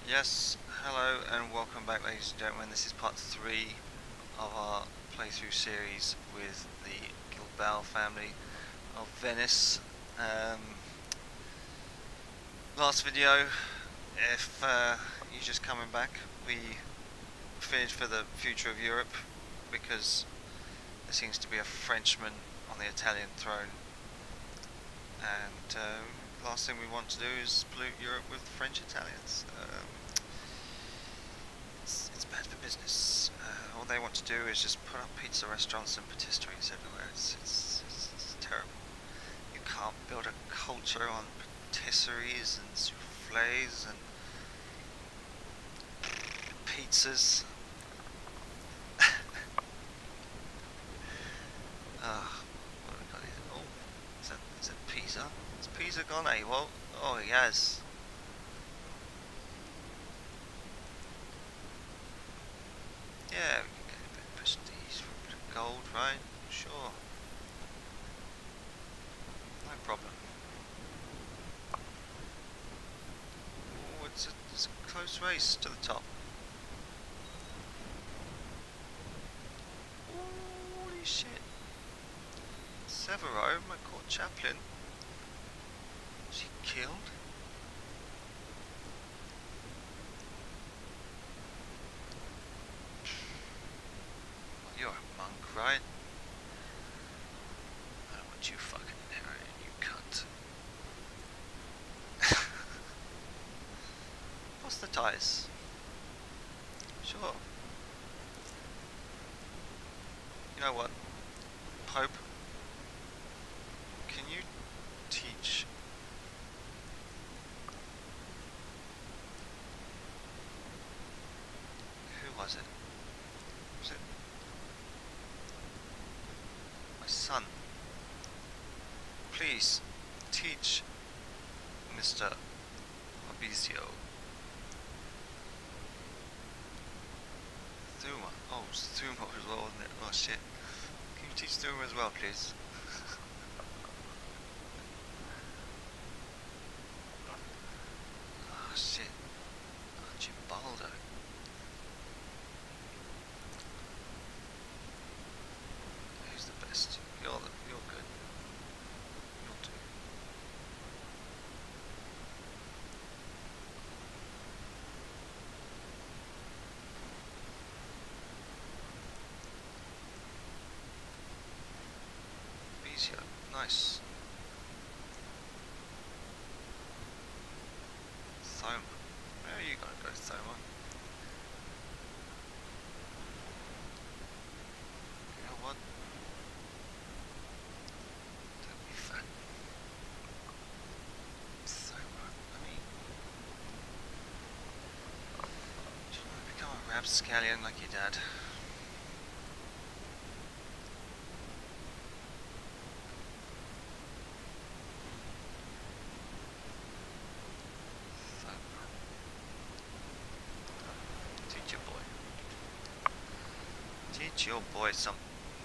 Yes, hello and welcome back, ladies and gentlemen. This is part 3 of our playthrough series with the Gilbao family of Venice. Last video, if you're just coming back, we finished for the future of Europe because there seems to be a Frenchman on the Italian throne, and last thing we want to do is pollute Europe with French Italians. It's bad for business. All they want to do is just put up pizza restaurants and patisseries everywhere. It's terrible. You can't build a culture on patisseries and souffles and pizzas. What have we got here? Oh, is that Pisa? Has Pisa gone AWOL? Oh, he has. Yeah, we can get a bit of prestige for a bit of gold, right? Sure. No problem. Oh, it's a close race to the top. Holy shit. Severo, my court chaplain. Was he killed? Well, you're a monk, right? I don't want you fucking inheriting, you cunt. What's the ties? Sure. You know what? Pope, can you teach who was it? Was it my son? Please teach Mr. Fabrizio. Thuma. Oh, it's Thuma as well, isn't it? Oh shit. Can you teach Thuma as well, please? Oh shit. Archibaldo. Who's the best? You're good. You'll do. Fabrizio. Nice. Thoma. Where are you gonna go, Thoma? You know what? Don't be fat. Thoma. I mean, do you want to become a rapscallion like your dad? Teach your boy. Teach your boy something.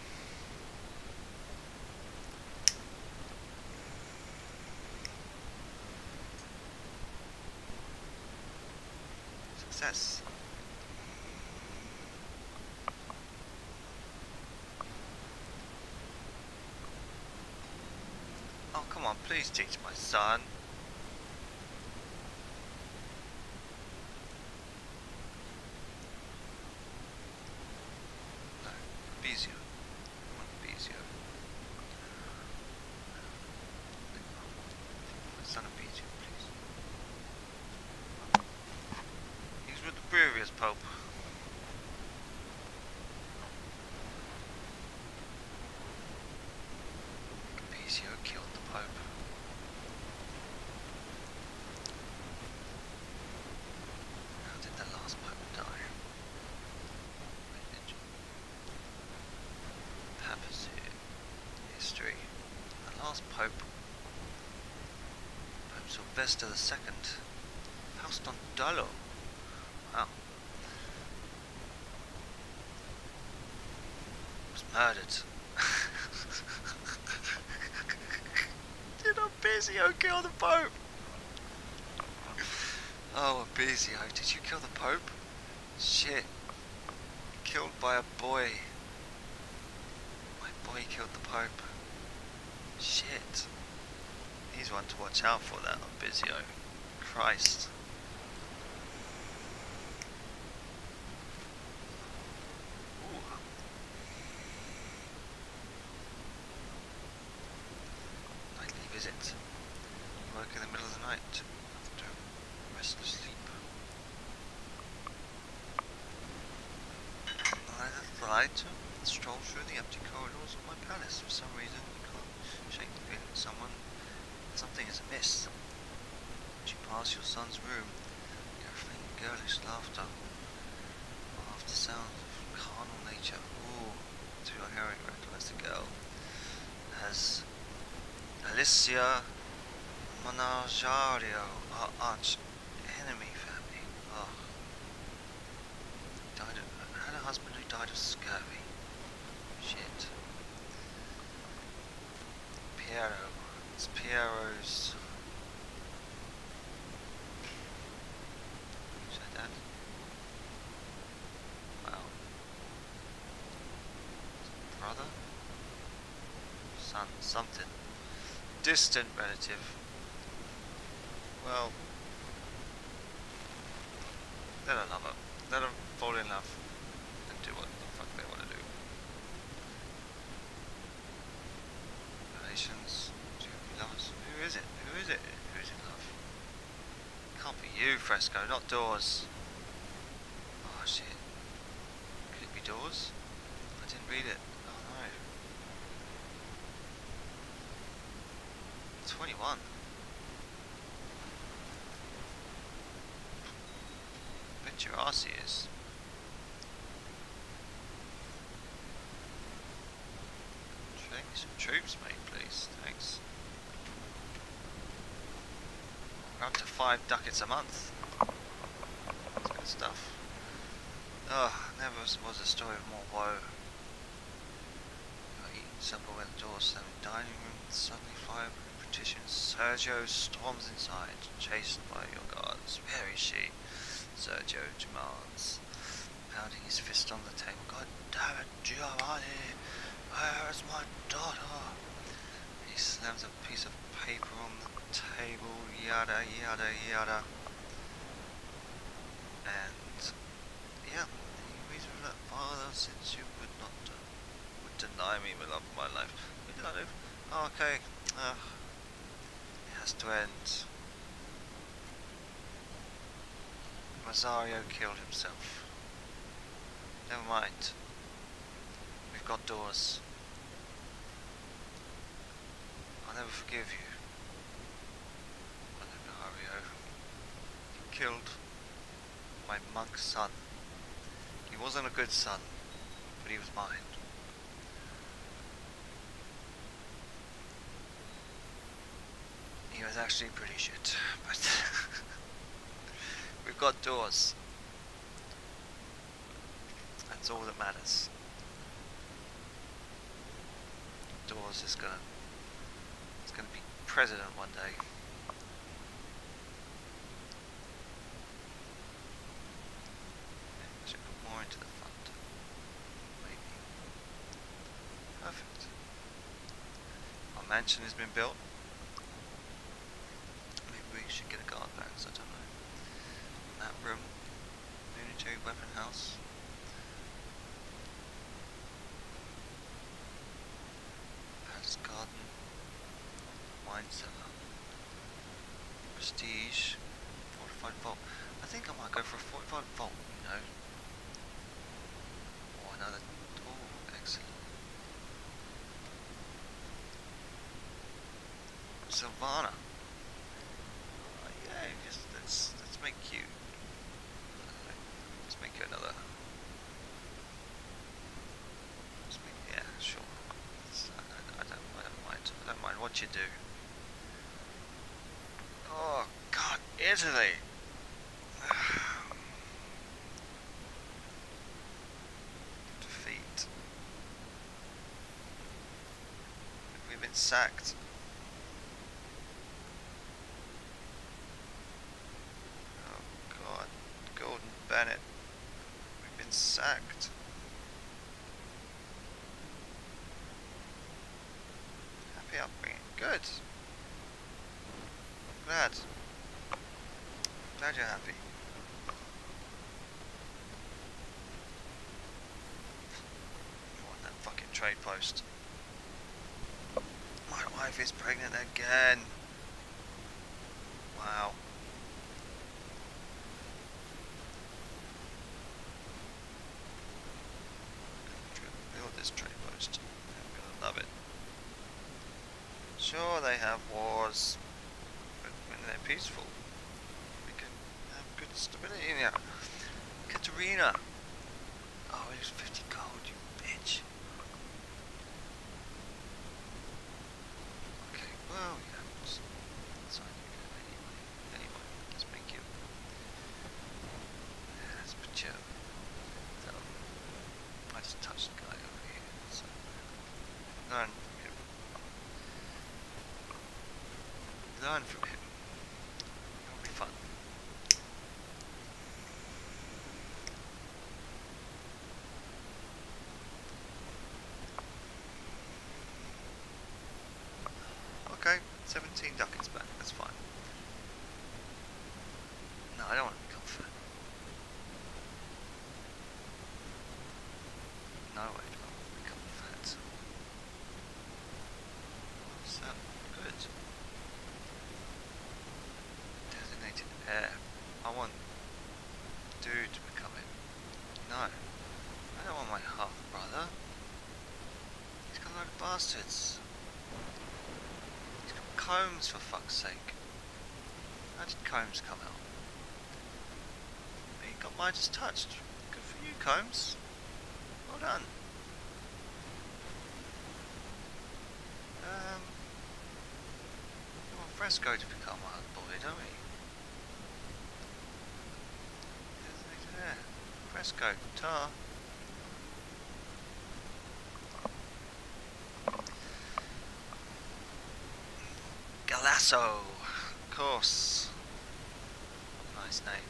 Success. Oh, come on, please teach my son. No, Fabrizio. I want Fabrizio. My son Fabrizio, please. He's with the previous Pope. Fabrizio killed the Pope. How did the last Pope die? Papacy. History. The last Pope. Pope Sylvester II. Faustin Dollo. Wow. Was murdered. Did Fabrizio kill the Pope? Oh, Abizio, did you kill the Pope? Shit. Killed by a boy. My boy killed the Pope. Shit. He's one to watch out for, that Abizio. Christ. Ooh. Nightly visit. You work in the middle of the night. Don't restless sleep. I decide to stroll through the empty corridors of my palace. For some reason, I can't shake the feeling something is amiss. As you pass your son's room, you hear faint girlish laughter. After sounds of carnal nature. Ooh, to your hearing, recognize the girl as Alicia Monajario, our arch enemy family. Oh. Had a husband who died of scurvy. Shit. Piero. It's Piero's. Who said that? Wow. Brother? Son? Something. Distant relative. Well, they don't love her. They don't fall in love and do what the fuck they want to do. Relations, lovers. Who is it? Who is it? Who's in love? Can't be you, Fresco, not Doors. Oh shit. Could it be Doors? I didn't read it. Oh no. 21. Bet your ass he is. Trade me some troops, mate, please. Thanks. We're up to 5 ducats a month. That's good stuff. Ugh, never was a story of more woe. You're eating supper when the doors slam in the dining room, suddenly fly over and petitions. Sergio storms inside, chased by your guards. Where is she? Sergio demands, pounding his fist on the table. God damn it, Giovanni! Where's my daughter? He slams a piece of paper on the table, yada yada yada. And yeah, he reads with that, Father, since you would deny me the love of my life. What did I do? Oh, okay. It has to end. Rosario killed himself. Never mind. We've got Doors. I'll never forgive you. Rosario. He killed my monk son. He wasn't a good son, but he was mine. He was actually pretty shit, but we've got Doors. That's all that matters. Doors is gonna be president one day. I should put more into the fund. Maybe. Perfect. Our mansion has been built. Maybe we should get a guard back, I don't know. That room. Unitary weapon house. Palace garden. Wine cellar. Prestige. Fortified vault. I think I might go for a fortified vault, you know. Or another. Oh, excellent. Silvana. Yeah, just let's make you. Let's make you another. Let's make, yeah, sure. I don't mind. I don't mind what you do. Oh God, Italy. Defeat. We've been sacked. Oh Good. Glad. Glad you're happy. You want that fucking trade post. My wife is pregnant again. Wow. Build this trade post. I'm gonna love it. Sure, they have wars, but when they're peaceful, we can have good stability in here. Katerina! Oh, it was 50 gold, you bitch. Okay, well, yeah, it's fine. Anyway, let's make you. Let's put you. So, I just touched the guy over here, so. Learn from him. Learn from him. It'll be fun. Okay, 17 ducats back, that's fine. No, I don't want to become fat. No, I don't want to become fat. So, good. Designated heir. I want dude to become it. No. I don't want my half brother. He's got a load of bastards. He's got Combs, for fuck's sake. How did Combs come out? He got Midas touched. Good for you, Combs. Well done. We want Fresco to become our boy, don't we? There. Fresco, tar. Galasso, of course. Nice name.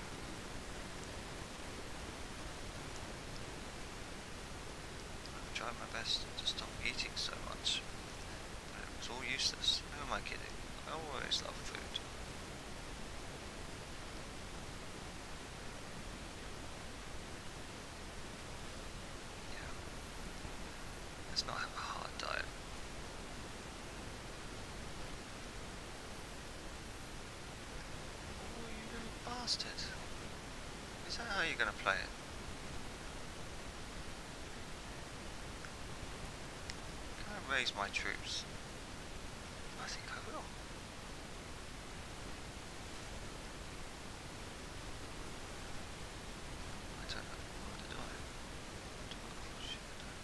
I'm trying my best to stop eating so much. But it was all useless. Who am I kidding? I always love food. Yeah. Let's not have a hard diet. Oh, you little bastard. Is that how you're going to play it? Can I raise my troops? I think I will. I don't know. What did I? Oh shit.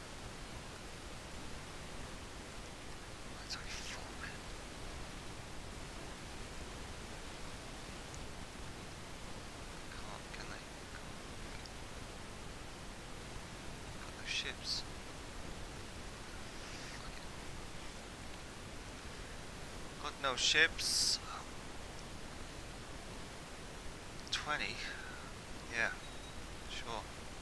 That's only 4 men. Can they? Got those ships. Got no ships. 20? Yeah, sure.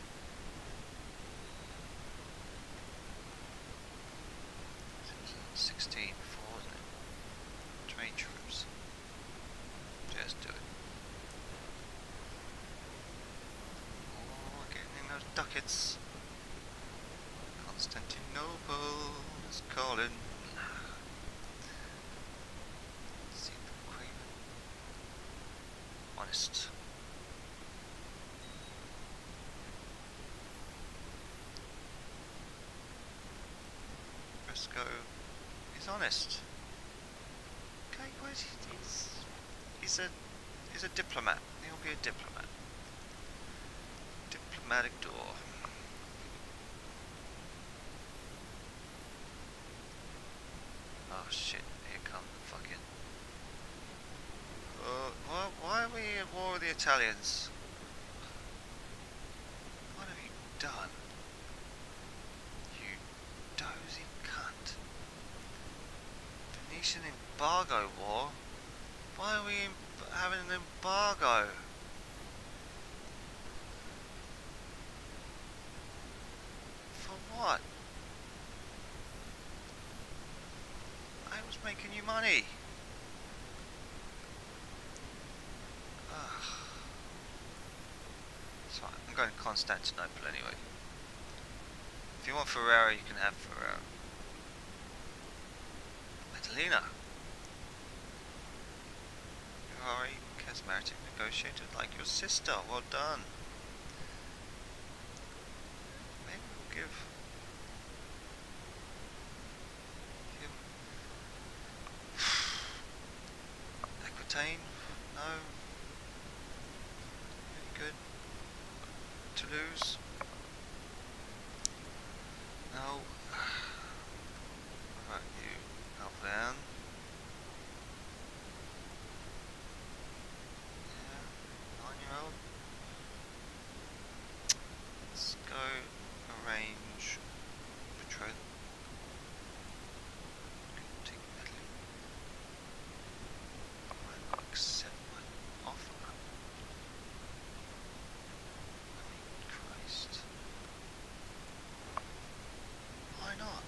16 before, wasn't it? Train troops. Just do it. Oh, getting in those ducats. Constantinople is calling. See the Queen. Honest. Fresco is honest. Okay, well, he's a diplomat. He'll be a diplomat. Diplomatic door. Oh shit, here come the fucking... why are we at war with the Italians? What have you done? You dozy cunt. Venetian embargo war? Why are we having an embargo? For what? I was making you money. Ugh. It's fine. I'm going to Constantinople anyway. If you want Ferrara, you can have Ferrara. Madalena. You are a charismatic negotiator like your sister. Well done. Maybe we'll give Aquitaine. No. Very good. Toulouse. No. What about you? Alvan. Yeah. 9-year-old. Let's go arrange betrothal. Take Italy. I might not accept my offer. I mean, Christ. Why not?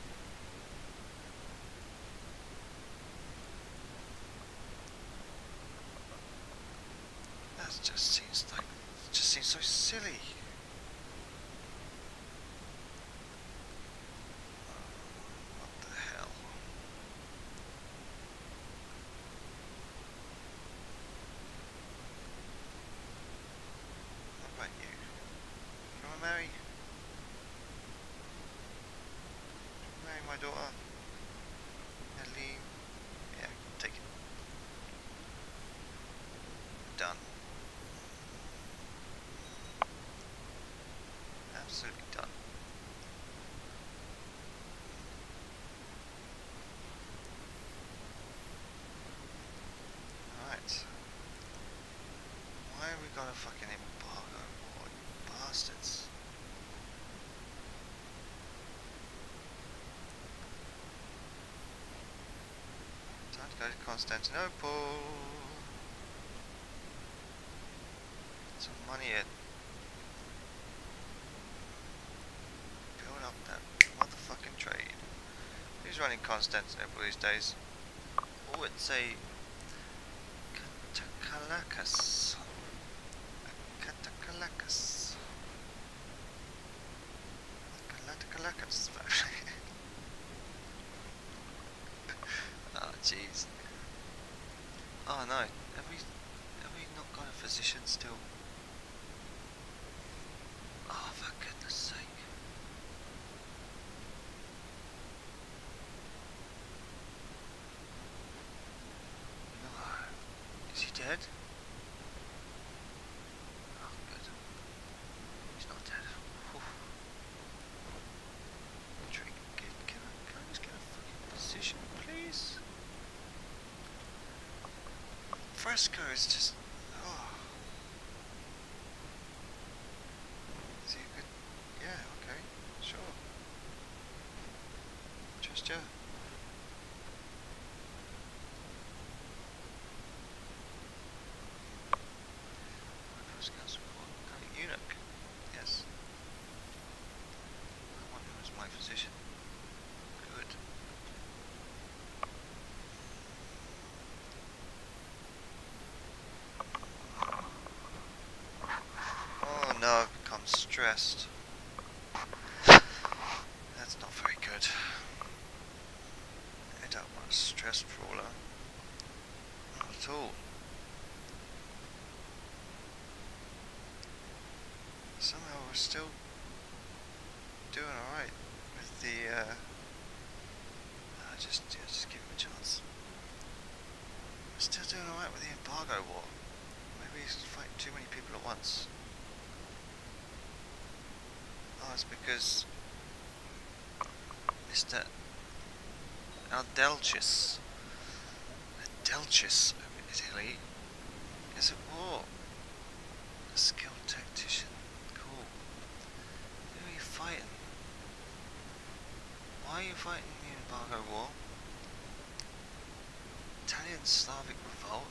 That just seems like, it just seems so silly. What the hell? What about you? You wanna marry? Marry my daughter? Adeline? Yeah, take it. Done. Absolutely done. Alright. Why have we got a fucking embargo war, you bastards? Time to go to Constantinople. Get some money in. Build up that motherfucking trade. Who's running Constantinople these days? Oh, it's a Katakalakis. Katakalakis. Katakalakis. Oh, jeez. Oh no, have we not got a physician still? Oh, for goodness sake. No. Is he dead? Oh, good. He's not dead. Whew. Can I just get a fucking physician, please? Fresco is just... oh. Is he a good... yeah, okay, sure. Just yeah. Fresco's eunuch. Yes. I wonder who's my physician. Good. Oh no, I've become stressed. That's not very good. I don't want a stress trawler. Not at all. Somehow we're still doing alright with the, just give him a chance. We're still doing alright with the embargo war. Maybe he's fighting too many people at once. Oh, it's because Mr. Adelchis of Italy is at war. A skilled tactician. Cool. Who are you fighting? Why are you fighting the embargo war? Italian Slavic revolt?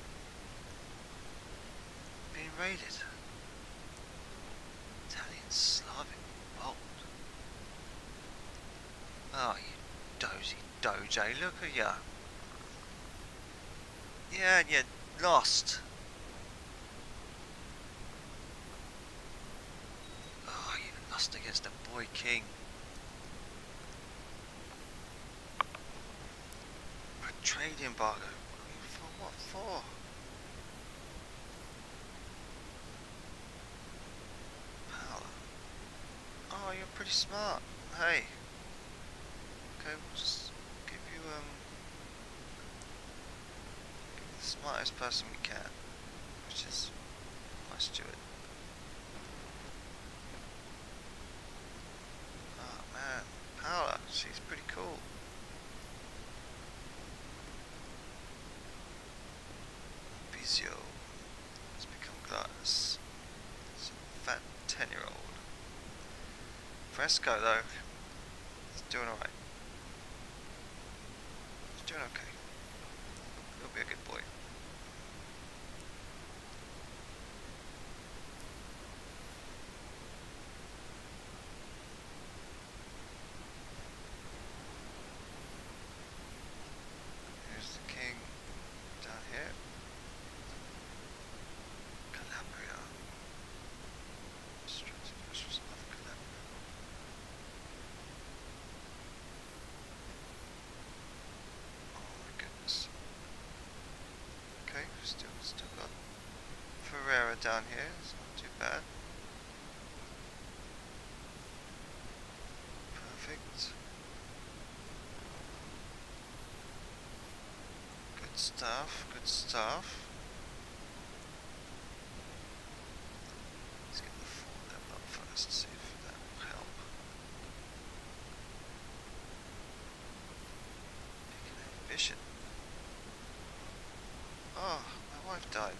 Being raided? Italian Slavic revolt? Oh, you dozy doje, look at ya. Yeah, and you lost. Oh, you lost against the boy king. A trade embargo. For what for? Power. Oh, you're pretty smart. Hey. Okay, we'll just give you the smartest person we can, which is my steward. Oh man, Paola, she's pretty cool. Bizio has become glass. It's a fat 10-year-old. Fresco though, he's doing alright. He's doing okay. He'll be a good boy. Here's the king down here. Calabria. Strategic vessels of Calabria. Oh my goodness. Okay, still got Ferreira down here. It's not too bad. Perfect. Good stuff, good stuff. Let's get the 4 level up first, see if that will help. Pick an ambition. Oh, my wife died.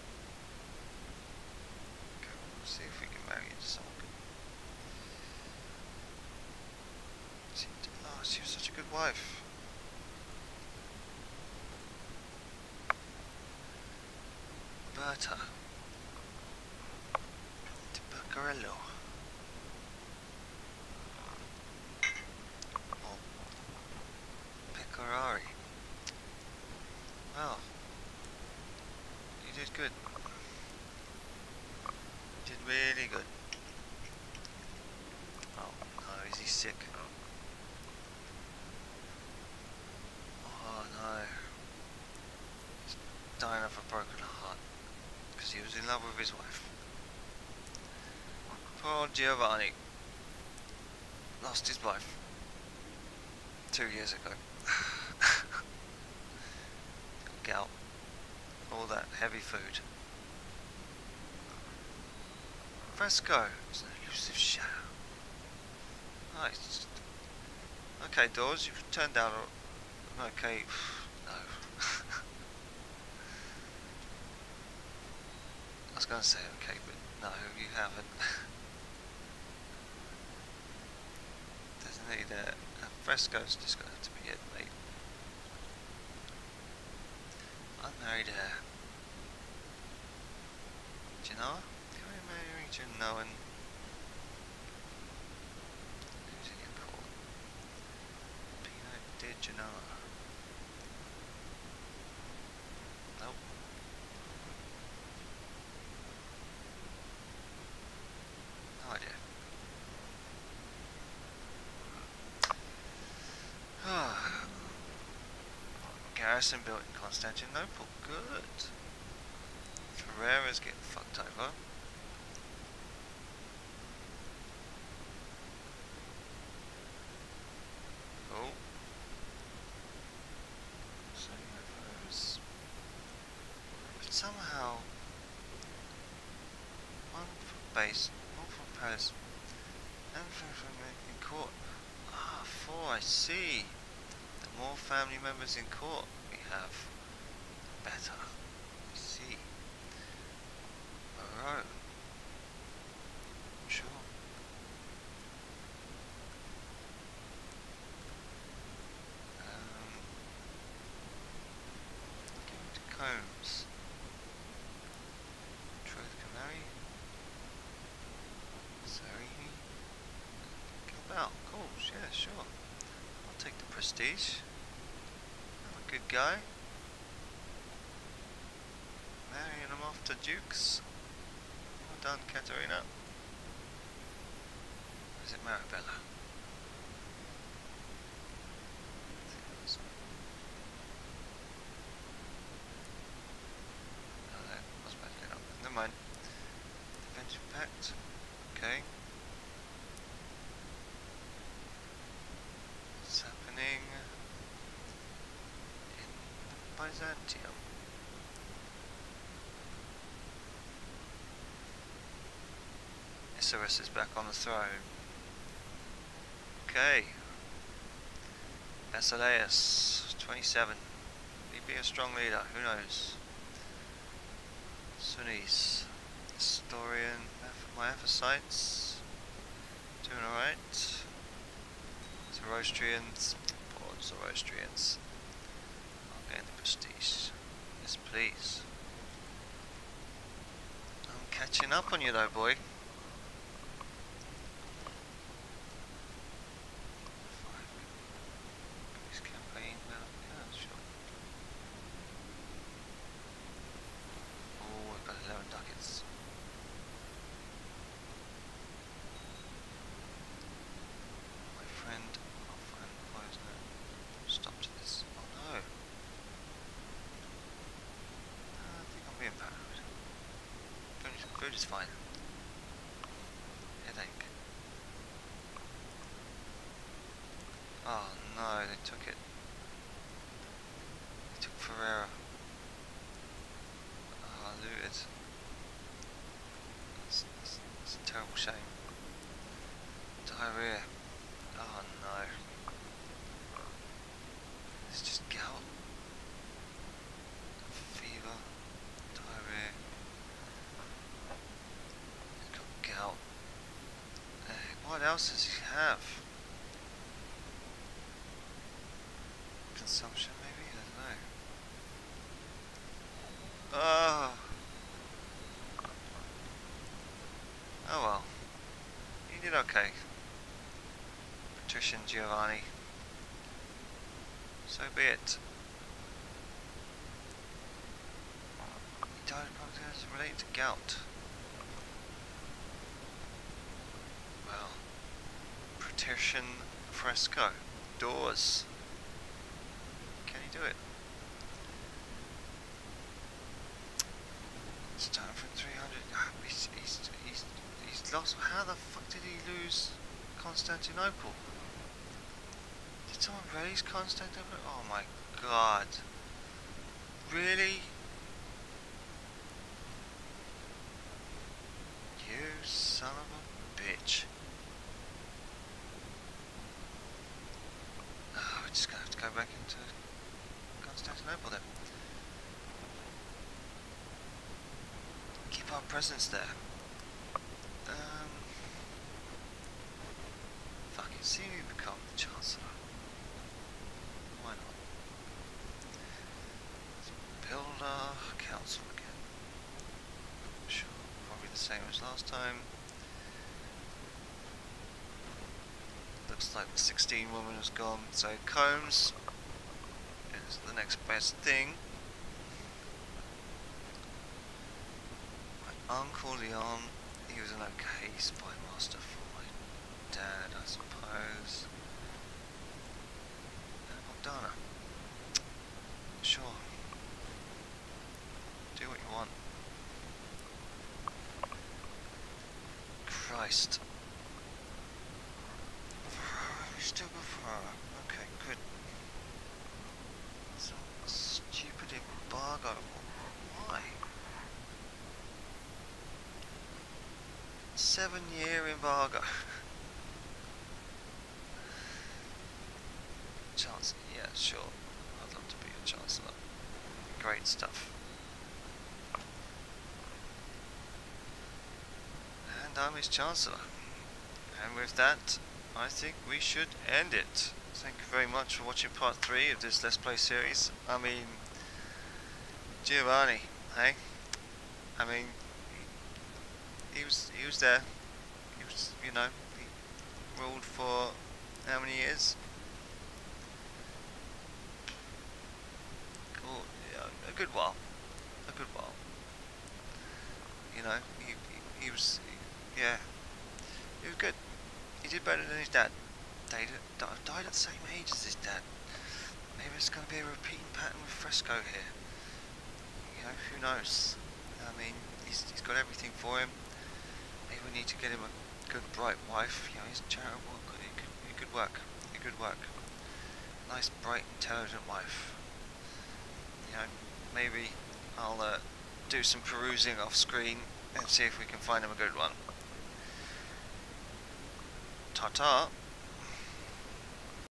Okay, we'll see if we can marry into someone good. Oh, she was such a good wife. Berta. Di Beccarello. Or Pecorari. Well, you did good. You did really good. Oh, no, is he sick? Oh no. He's dying of a broken heart. Because he was in love with his wife. Poor Giovanni. Lost his wife 2 years ago. Gout. All that heavy food. Fresco is an elusive shadow. Nice. Okay, Dawes, you've turned out okay. No. I was going to say okay, but no, you haven't. There's no need there. Fresco's just going to have to be it, mate. Unmarried heir. Genoa? Can we marry Genoan? Who's in your court? Pino de Genoa. Nope. No idea. Garrison built in Constantinople. Good. Ferreira's getting fucked over. Oh. So Ferreira's. But somehow. One for base, one for palace, and for in court. Ah, 4, I see. The more family members in court we have, the better. I see. Alright. Sure. Going to Combs. Truth can marry. Sarini. Gilbert. Cool, yeah, sure. I'll take the prestige. I'm a good guy. after dukes. Well done, Katerina. Or is it Marabella? Never mind. Defensive Pact. Okay. What's happening in Byzantium? Isserus is back on the throne. Okay. Basileus, 27. He'd be a strong leader, who knows? Sunnis, historian, Miaphysites, doing alright. Zoroastrians, poor Zoroastrians. I'll gain the prestige. Yes, please. I'm catching up on you though, boy. Food is fine. Headache. Oh no, they took it. They took Ferreira. Oh, looted. It's a terrible shame. Diarrhea. Oh no. It's just gout. Fever. Diarrhea. Gout. What else does he have? Consumption maybe? I don't know. Oh. Oh well. He did okay. Patrician Giovanni. So be it. He died of related to gout. Well, Patrician fresco. Doors. Can he do it? It's time for 300. He's lost. How the fuck did he lose Constantinople? Did someone raise Constantinople? Oh my god. Really? You son of a bitch. Oh, we're just gonna have to go back into Constantinople then. Keep our presence there. Fucking see me become the Chancellor. Why not? Let's build our council again. Sure, probably the same as last time. Looks like the 16 woman has gone, so Combs is the next best thing. My Uncle Leon, he was an okay spy master for my dad, I suppose. And Bogdana. Sure. Do what you want. Christ. We still go for her. Okay, good. Some stupid embargo. Why? 7-year embargo. Chancellor, yeah, sure. I'd love to be a Chancellor. Great stuff. And I'm his Chancellor. And with that, I think we should end it. Thank you very much for watching part 3 of this Let's Play series. I mean, Giovanni, hey? I mean, he was there. He was, you know, he ruled for how many years? Cool, yeah, a good while. A good while. know, he was, yeah, he was good. He did better than his dad. Died at the same age as his dad. Maybe it's going to be a repeating pattern with Fresco here. You know, who knows? I mean, he's got everything for him. Maybe we need to get him a good, bright wife. You know, he's charitable. He could work. He could work. Nice, bright, intelligent wife. You know, maybe I'll do some perusing off screen and see if we can find him a good one. Ta-ta.